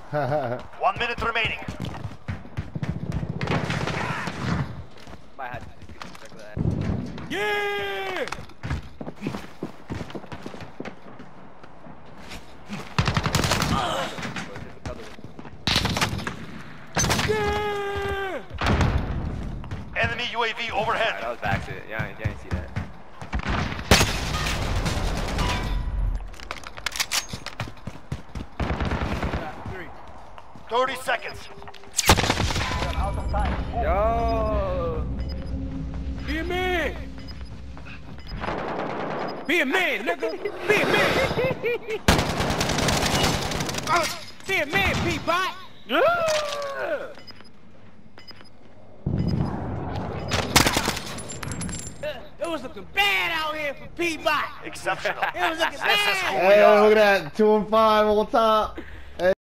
1 minute remaining. Might have to check that. Yeah! Yeah! Enemy UAV overhead. Alright, that was back to it. Yeah, I didn't see that. 30 seconds. Yo! Be a man! Be a man, nigga! Be a man! Be a man, P-Bot! It was looking bad out here for P-Bot! Exceptional. It was looking This is who bad! we Hey, are. look at that. 2 and 5 on top.